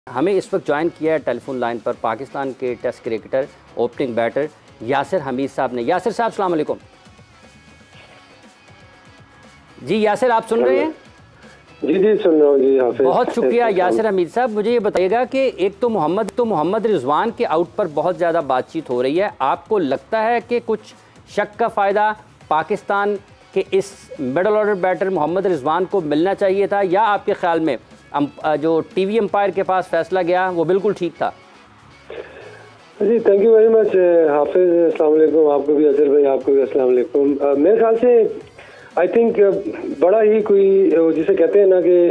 हमें इस वक्त ज्वाइन किया है टेलीफोन लाइन पर पाकिस्तान के test cricketer opening batter Yasir Hamid साहब ने। यासिर साहब अस्सलाम वालेकुम। जी यासिर, आप सुन रहे हैं? जी सुन रहा हूँ जी। हाफिज, बहुत शुक्रिया यासिर हमीद साहब। मुझे ये बताइएगा कि एक तो मोहम्मद रिजवान के आउट पर बहुत ज़्यादा बातचीत हो रही है। आपको लगता है कि कुछ शक का फ़ायदा पाकिस्तान के इस middle order batter Mohammad Rizwan को मिलना चाहिए था, या आपके ख्याल में जो टीवी अंपायर के पास फैसला गया वो बिल्कुल ठीक था? जी thank you very much Hafiz. अस्सलाम वालेकुम। आपको भी अजहर भाई, आपको भी अस्सलाम वालेकुम। मेरे ख्याल से आई थिंक बड़ा ही कोई जिसे कहते हैं ना कि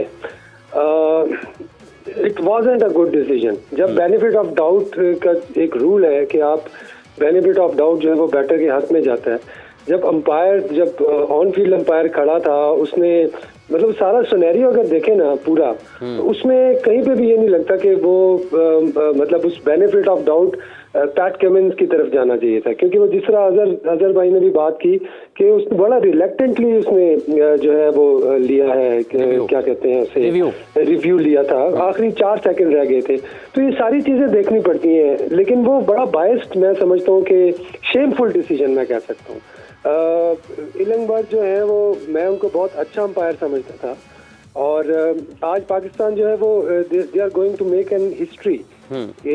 it wasn't a good decision. जब बेनिफिट ऑफ डाउट का एक रूल है कि आप बेनिफिट ऑफ डाउट जो है वो बैटर के हाथ में जाता है। जब ऑन फील्ड अंपायर खड़ा था, उसने मतलब सारा सिनेरियो अगर देखें ना पूरा, तो उसमें कहीं पे भी ये नहीं लगता कि वो मतलब उस benefit of doubt Pat Cummins की तरफ जाना चाहिए था, क्योंकि वो जिस तरह अजहर भाई ने भी बात की कि उसने बड़ा रिलेक्टेंटली उसने जो है वो लिया है, क्या कहते हैं उसे, रिव्यू लिया था। आखिरी 4 सेकंड रह गए थे। तो ये सारी चीजें देखनी पड़ती हैं, लेकिन वो बड़ा बायस्ड मैं समझता हूँ कि शेमफुल डिसीजन मैं कह सकता हूँ। इलंगबर्ग जो है वो, मैं उनको बहुत अच्छा अंपायर समझता था, और आज पाकिस्तान जो है वो they are going to make an history. कि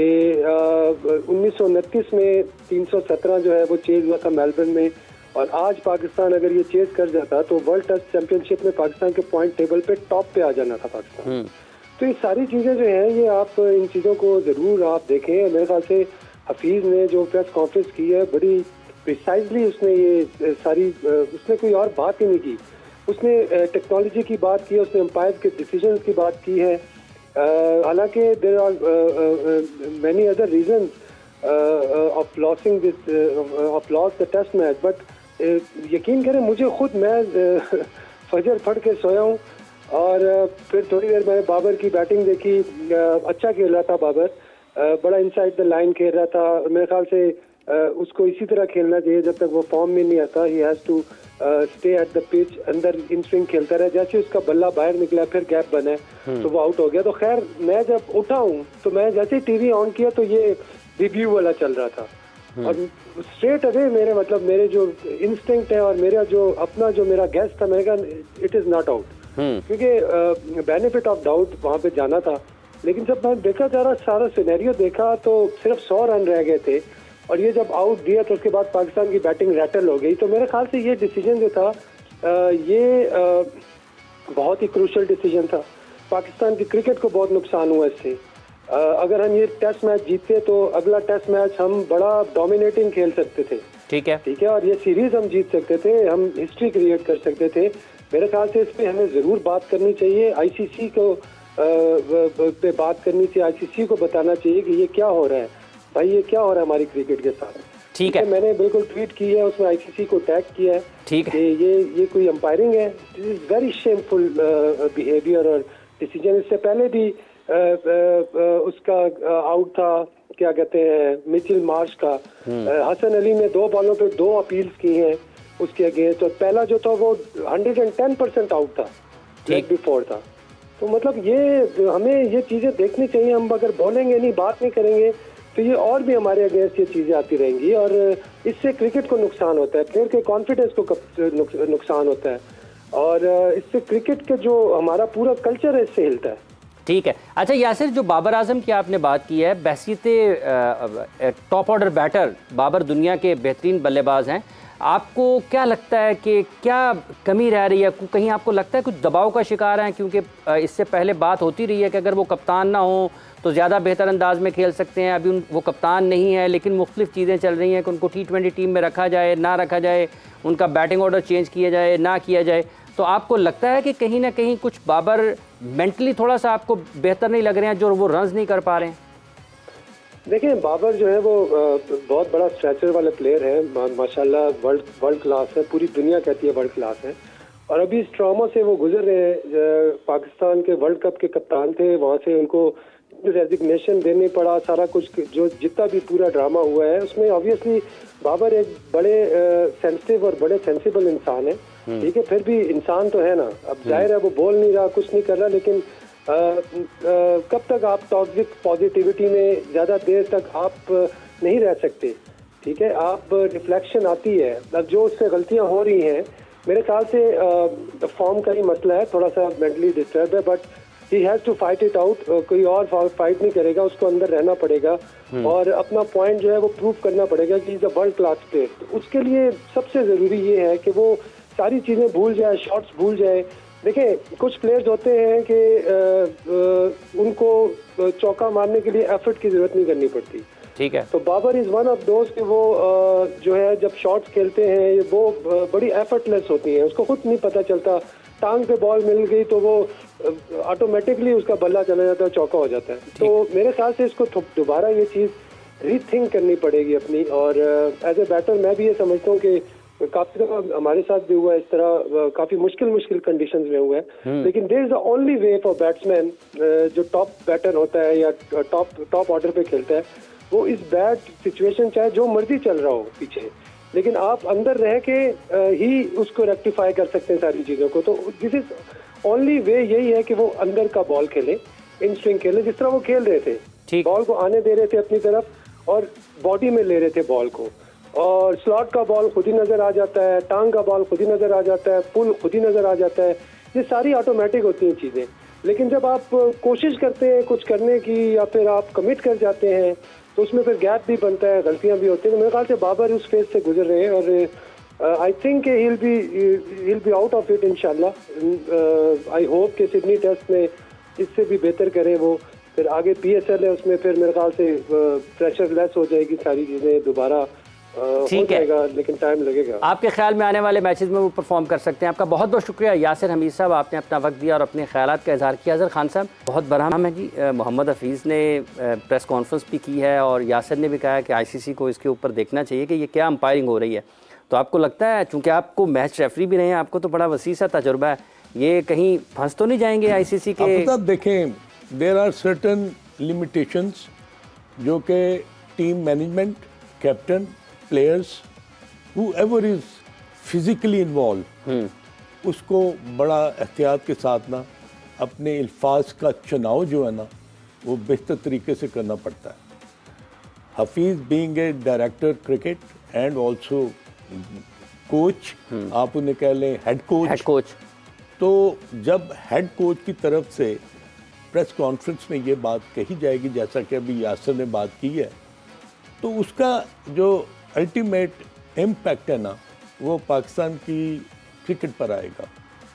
1929 में 317 जो है वो चेज हुआ था मेलबर्न में, और आज पाकिस्तान अगर ये चेज कर जाता तो वर्ल्ड टेस्ट चैंपियनशिप में पाकिस्तान के पॉइंट टेबल पे टॉप पे आ जाना था पाकिस्तान। तो ये सारी चीज़ें जो हैं, ये आप इन चीज़ों को ज़रूर आप देखें। मेरे ख्याल से हफीज़ ने जो प्रेस कॉन्फ्रेंस की है, बड़ी प्रिसाइजली उसने ये सारी, उसने कोई और बात ही नहीं की। उसने टेक्नोलॉजी की बात की है, उसने अंपायर के डिसीजन की बात की है। हालांकि there are many other reason of losing of loss the test match, but यकीन करें मुझे खुद, मैं फजर पढ़ के सोया हूँ, और फिर थोड़ी देर मैंने बाबर की बैटिंग देखी। अच्छा खेल रहा था बाबर, बड़ा इनसाइड द लाइन खेल रहा था। मेरे ख्याल से उसको इसी तरह खेलना चाहिए जब तक वो फॉर्म में नहीं आता। He has to stay at the pitch, अंदर इन स्विंग खेलता रहा। जैसे उसका बल्ला बाहर निकला, फिर गैप बना तो वो आउट हो गया। तो खैर, मैं जब उठा हूँ तो मैं जैसे ही टीवी ऑन किया तो ये रिव्यू वाला चल रहा था, और स्ट्रेट अवे मेरे जो इंस्टिंक्ट है और मेरा जो अपना जो मेरा गैस था, मैंने कहा इट इज नॉट आउट, क्योंकि बेनिफिट ऑफ डाउट वहाँ पे जाना था। लेकिन जब मैं देखा जा रहा, सारा सिनेरियो देखा, तो सिर्फ 100 रन रह गए थे, और ये जब आउट दिया तो उसके बाद पाकिस्तान की बैटिंग रैटल हो गई। तो मेरे ख्याल से ये डिसीजन जो था, ये बहुत ही क्रूशियल डिसीजन था। पाकिस्तान की क्रिकेट को बहुत नुकसान हुआ इससे। अगर हम ये टेस्ट मैच जीतते तो अगला टेस्ट मैच हम बड़ा डोमिनेटिंग खेल सकते थे। ठीक है, और ये सीरीज हम जीत सकते थे, हम हिस्ट्री क्रिएट कर सकते थे। मेरे ख्याल से इस पर हमें ज़रूर बात करनी चाहिए। आईसीसी को पे बात करनी चाहिए, आईसीसी को बताना चाहिए कि ये क्या हो रहा है भाई, ये क्या हो रहा है हमारी क्रिकेट के साथ। ठीक है, मैंने बिल्कुल ट्वीट की है, उसमें आईसीसी को टैग किया है। ठीक है, ये कोई अंपायरिंग है, this is very shameful behaviour और डिसीजन। इससे पहले भी उसका आउट था, क्या कहते हैं, मिचेल मार्श का। हसन अली ने 2 बॉलों पे 2 अपील्स की हैं उसके अगेंस्ट, और पहला जो था वो 110% आउट था, लेग बिफोर था। तो मतलब ये हमें ये चीज़ें देखनी चाहिए। हम अगर बोलेंगे नहीं, बात नहीं करेंगे, तो ये और भी हमारे अगेंस्ट ये चीज़ें आती रहेंगी, और इससे क्रिकेट को नुकसान होता है, प्लेयर के कॉन्फिडेंस को नुकसान होता है, और इससे क्रिकेट का जो हमारा पूरा कल्चर है इससे हिलता है। ठीक है। अच्छा यासिर, जो बाबर आजम की आपने बात की है, बहसीत टॉप ऑर्डर बैटर बाबर दुनिया के बेहतरीन बल्लेबाज हैं। आपको क्या लगता है कि क्या कमी रह रही है? कहीं आपको लगता है कुछ दबाव का शिकार हैं? क्योंकि इससे पहले बात होती रही है कि अगर वो कप्तान ना हो तो ज़्यादा बेहतर अंदाज में खेल सकते हैं। अभी वो कप्तान नहीं है, लेकिन मुख्तलिफ चीज़ें चल रही हैं कि उनको T20 टीम में रखा जाए, ना रखा जाए, उनका बैटिंग ऑर्डर चेंज किया जाए, ना किया जाए। तो आपको लगता है कि कहीं ना कहीं कुछ बाबर मेंटली थोड़ा सा आपको बेहतर नहीं लग रहे हैं, जो वो रन्स नहीं कर पा रहे हैं? देखिए, बाबर जो है वो बहुत बड़ा स्ट्रेचर वाले प्लेयर है, माशाल्लाह वर्ल्ड क्लास है, पूरी दुनिया कहती है वर्ल्ड क्लास है। और अभी इस ट्रॉमा से वो गुजर रहे हैं। पाकिस्तान के वर्ल्ड कप के कप्तान थे, वहाँ से उनको रेजिग्नेशन देने पड़ा, सारा कुछ जो जितना भी पूरा ड्रामा हुआ है उसमें ऑब्वियसली बाबर एक बड़े सेंसिटिव और बड़े सेंसिबल इंसान है। ठीक है, फिर भी इंसान तो है ना। अब जाहिर है वो बोल नहीं रहा, कुछ नहीं कर रहा, लेकिन कब तक आप टॉक्सिक पॉजिटिविटी में ज़्यादा देर तक आप नहीं रह सकते, ठीक है। आप रिफ्लेक्शन आती है, अब जो उससे गलतियां हो रही हैं, मेरे ख्याल से फॉर्म का ही मसला है, थोड़ा सा मेंटली डिस्टर्ब है, but he has to fight it out. कोई और फाइट नहीं करेगा, उसको अंदर रहना पड़ेगा और अपना पॉइंट जो है वो प्रूव करना पड़ेगा कि is a world class player. तो उसके लिए सबसे ज़रूरी ये है कि वो सारी चीज़ें भूल जाए, शॉट्स भूल जाए। देखें, कुछ प्लेयर्स होते हैं कि उनको चौका मारने के लिए एफर्ट की ज़रूरत नहीं करनी पड़ती, ठीक है। तो बाबर इज़ वन ऑफ दोस्त कि वो जो है जब शॉट्स खेलते हैं वो बड़ी एफर्टलेस होती हैं, उसको खुद नहीं पता चलता, टांग पे बॉल मिल गई तो वो ऑटोमेटिकली उसका बल्ला चला जाता है, चौका हो जाता है। तो मेरे ख्याल से इसको दोबारा ये चीज़ रीथिंक करनी पड़ेगी अपनी। और एज ए बैटर मैं भी ये समझता हूँ कि काफी दफा हमारे साथ भी हुआ इस तरह, काफी मुश्किल कंडीशंस में हुआ है, लेकिन there is the only way for batsman जो टॉप बैटर होता है या टॉप ऑर्डर पे खेलता है, वो इस बैड सिचुएशन चाहे जो मर्जी चल रहा हो पीछे, लेकिन आप अंदर रह के ही उसको रेक्टिफाई कर सकते हैं सारी चीजों को। तो दिस इज ओनली वे, यही है कि वो अंदर का बॉल खेले, इन स्विंग खेले जिस तरह वो खेल रहे थे, बॉल को आने दे रहे थे अपनी तरफ और बॉडी में ले रहे थे बॉल को, और स्लॉट का बॉल खुद ही नजर आ जाता है, टांग का बॉल खुद ही नजर आ जाता है, पुल खुद ही नजर आ जाता है। ये सारी ऑटोमेटिक होती हैं चीजें, लेकिन जब आप कोशिश करते हैं कुछ करने की या फिर आप कमिट कर जाते हैं तो उसमें फिर गैप भी बनता है, गलतियां भी होती हैं। तो मेरे ख्याल से बाबर उस फेज से गुजर रहे हैं और I think he will be out of it इंशाल्लाह। आई होप कि सिडनी टेस्ट में इससे भी बेहतर करें वो, फिर आगे PSL है उसमें फिर मेरे ख्याल से प्रेशर लेस हो जाएगी, सारी चीजें दोबारा ठीक है, लेकिन टाइम लगेगा। आपके ख्याल में आने वाले मैचेस में वो परफॉर्म कर सकते हैं। आपका बहुत बहुत शुक्रिया यासिर हमीद साहब, आपने अपना वक्त दिया और अपने ख्यालात का इजहार किया। अज़हर खान साहब, बहुत बड़ा नाम है जी, मोहम्मद हफीज़ ने प्रेस कॉन्फ्रेंस भी की है और यासिर ने भी कहा है कि ICC को इसके ऊपर देखना चाहिए कि ये क्या अंपायरिंग हो रही है। तो आपको लगता है, चूँकि आपको मैच रेफरी भी रहे हैं, आपको तो बड़ा वसी सा तजुर्बा है, ये कहीं फंस तो नहीं जाएंगे ICC के? आप देखें, देयर आर सर्टन लिमिटेशंस जो कि team management, captain, players, whoever is physically involved, उसको बड़ा एहतियात के साथ ना अपने अल्फाज का चुनाव जो है ना वो बेहतर तरीके से करना पड़ता है। Hafeez being a director cricket and also coach, आप उन्हें कह लें हेड कोच, तो जब हेड कोच की तरफ से प्रेस कॉन्फ्रेंस में ये बात कही जाएगी जैसा कि अभी यासिर ने बात की है, तो उसका जो अल्टीमेट इम्पैक्ट है ना वो पाकिस्तान की क्रिकेट पर आएगा।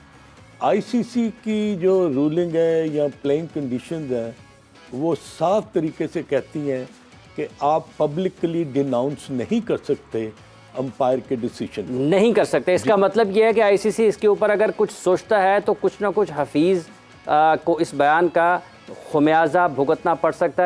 ICC की जो रूलिंग है या प्लेइंग कंडीशंस हैं वो साफ तरीके से कहती हैं कि आप पब्लिकली डिनाउंस नहीं कर सकते अंपायर के डिसीजन, नहीं कर सकते। इसका मतलब ये है कि ICC इसके ऊपर अगर कुछ सोचता है तो कुछ ना कुछ हफीज़ को इस बयान का खुमियाजा भुगतना पड़ सकता है।